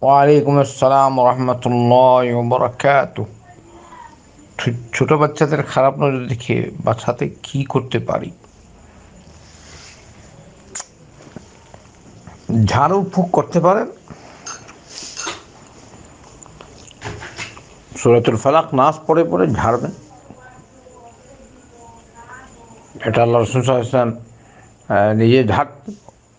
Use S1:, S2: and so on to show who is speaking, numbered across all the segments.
S1: ওয়ালাইকুম আসসালাম রহমতুল্লাহ বারাকাতু। ছোট বাচ্চাদের খারাপ নজর দেখে বাঁচাতে কি করতে পারি? ঝাড়ু ফুঁক করতে পারেন। সূরাতুল ফালাক নাস পড়ে পড়ে ঝাড়বেন। এটা আল্লাহ রাসূল সাল্লাল্লাহু আলাইহি ওয়াসাল্লাম নিজে ঝাড়তেন।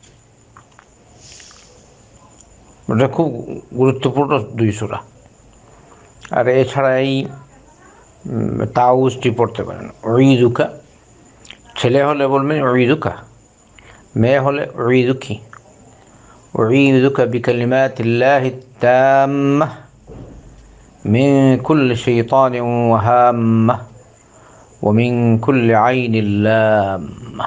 S1: এটা খুব গুরুত্বপূর্ণ দুই সূরা। আর এছাড়া এই তাউজটি পড়তে পারেন। উইদুকা, ছেলে হলে বলবেন উইদুকা, মেয়ে হলে উইদুকি। উইদুকা বিকালিমাতিল্লাহি তাম্মাহ মিন কুল্লি শাইতানিন ওয়া হাম্মাহ ওয়া মিন কুল্লি আইনিল লাম্মাহ।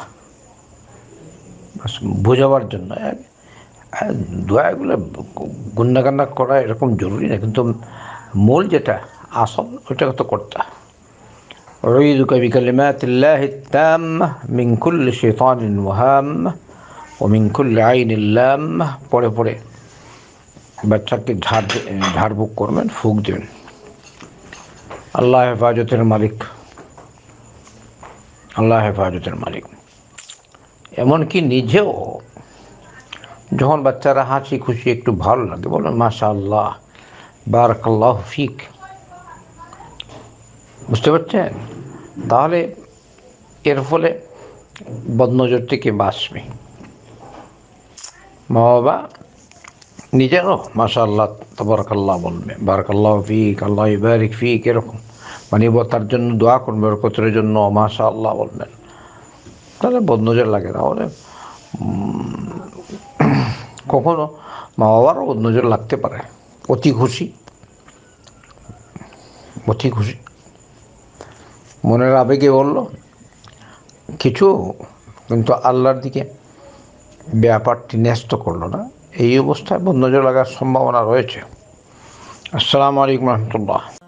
S1: বোঝাবার জন্য দোয়াগুলো গুন্নাগান্না করা এরকম জরুরি না, কিন্তু মূল যেটা আসল ওইটা তো করতে হয়। উইযুকা বিকালিমাতিল্লাহি তাম্মাহ মিন কুল্লি শাইতানিন ওয়া হাম্মাহ ওয়া মিন কুল্লি আইনিল লাম্মাহ পড়ে পড়ে বাচ্চাকে ঝাড়ফুঁক করবেন, ফুঁক দেবেন। আল্লাহ হেফাজতের মালিক, আল্লাহ হেফাজতের মালিক। এমনকি নিজেও যখন বাচ্চারা হাসি খুশি একটু ভালো লাগে বলেন মাশাআল্লাহ, বারাকাল্লাহু ফিক। বুঝতে পারছেন? তাহলে এর ফলে বদনজর থেকে বাঁচবে। মা বাবা নিজেরও মাশাআল্লাহ তাবারাকাল্লাহ বলবে, বারাকাল্লাহু ফিক, আল্লাহ ইবারিক ফিক, এরকম মানে তার জন্য দোয়া করবে, বরকতের জন্য মাশাআল্লাহ বলবেন। তাহলে বদনজর লাগে না। বলে কখনো মা বাবারও নজর লাগতে পারে। অতি খুশি, অতি খুশি মনের আবেগে বলল কিছু, কিন্তু আল্লাহর দিকে ব্যাপারটি ন্যস্ত করলো না। এই অবস্থায় নজর লাগার সম্ভাবনা রয়েছে। আসসালামু আলাইকুম রহমতুল্লাহ।